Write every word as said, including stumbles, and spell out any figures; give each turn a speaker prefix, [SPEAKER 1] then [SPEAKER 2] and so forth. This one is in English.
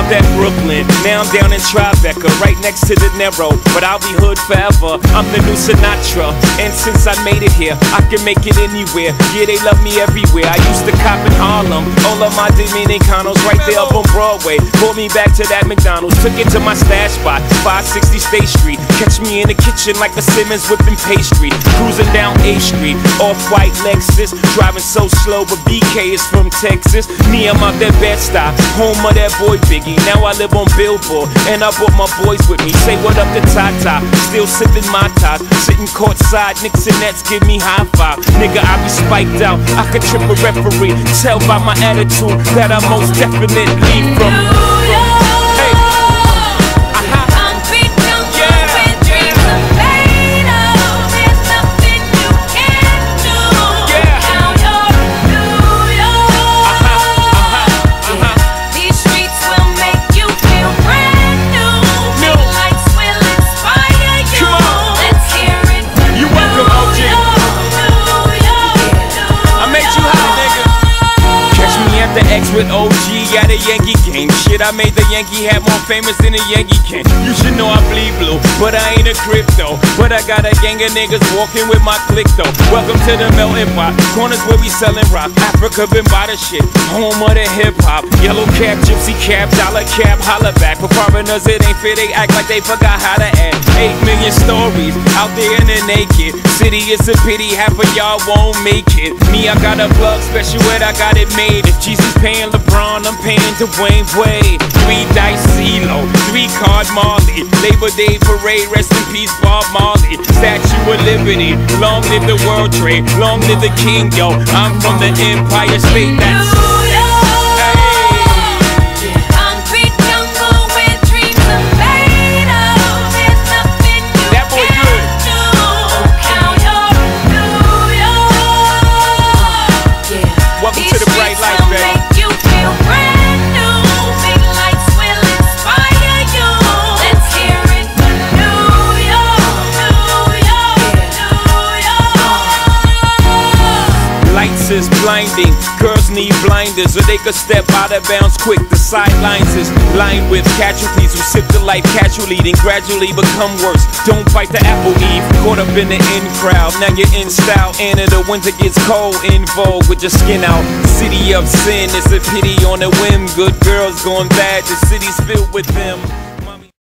[SPEAKER 1] that Brooklyn. Now I'm down in Tribeca, right next to De Niro. But I'll be hood forever, I'm the new Sinatra. And since I made it here, I can make it anywhere. Yeah, they love me everywhere. I used to cop in Harlem, all of my Dominicanos right there up on Broadway. Pulled me back to that McDonald's, took it to my stash spot, five sixty State Street. Catch me in the kitchen like a Simmons whipping pastry. Cruising down A Street, off-white Lexus. Driving so slow, but B K is from Texas. Me, I'm out that Bed-Stuy, home of that boy Biggie. Now I live on Billboard, and I brought my boys with me. Say what up to Tata, still sipping my top. Sitting courtside, Knicks and Nets give me high five. Nigga, I be spiked out, I could trip a referee. Tell by my attitude that I most definitely from. The X with O G at a Yankee game. Shit, I made the Yankee hat more famous than a Yankee can. You should know I bleed blue, but I ain't a crypto. But I got a gang of niggas walking with my click though. Welcome to the melting pot, corners where we selling rock. Africa been by the shit, home of the hip hop. Yellow cap, gypsy cap, dollar cap, holla back. For foreigners it ain't fair, they act like they forgot how to act. Eight million stories out there in the naked city. It's a pity half of y'all won't make it. Me, I got a plug special ed, I got it made. If Jesus paying LeBron, I'm paying Dwayne Wade. Three dice CeeLo, three card Marley. Labor Day parade, rest in peace Bob Marley. Statue of Liberty, long live the World Trade, long live the King, yo. I'm from the Empire State. That's is blinding. Girls need blinders, or they could step out of bounds quick. The sidelines is lined with casualties who sip the life casually, then gradually become worse. Don't fight the apple eve, caught up in the in crowd. Now you're in style, and in the winter gets cold. In vogue with your skin out. City of sin, it's a pity on a whim. Good girls going bad, the city's filled with them.